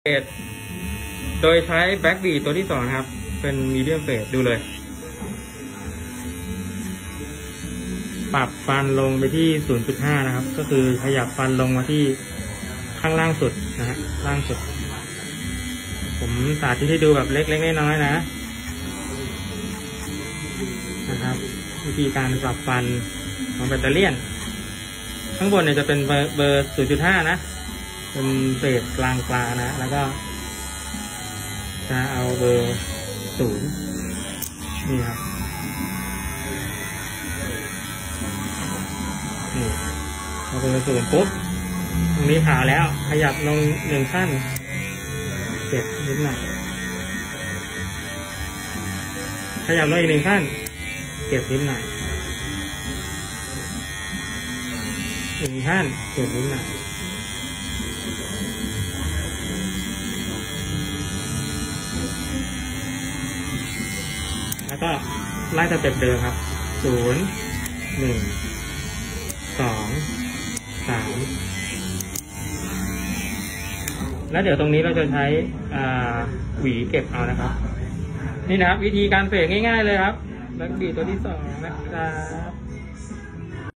ดโดยใช้แบ็กบีตัวที่2ครับเป็นมีเดียมเฟดดูเลยปรับฟันลงไปที่ 0.5 นะครับก็คือขยับฟันลงมาที่ข้างล่างสุดนะฮะล่างสุดผมสาธิตให้ดูแบบเล็กๆน้อยๆนะครับวิธีการปรับฟันของแบตเตอรี่ข้างบนเนี่ยจะเป็นเบอร์ 0.5 นะเป็นเฟดกลางนะแล้วก็จะเอาเบอร์ 0นี่ครับนี่เอาเบอร์ 0ปุ๊บตรงนี้ขาแล้วขยับลง1ขั้นเก็บนิดหน่อยขยับลงอีก1ขั้นเก็บนิดหน่อย1ขั้นเก็บนิดหน่อยแล้วก็ไล่สเต็ปเดิมครับ0 1 2 3แล้วเดี๋ยวตรงนี้เราจะใช้หวีเก็บเอานะครับนี่นะครับวิธีการเฟดง่ายๆเลยครับแบ็กบีตัวที่2นะครับ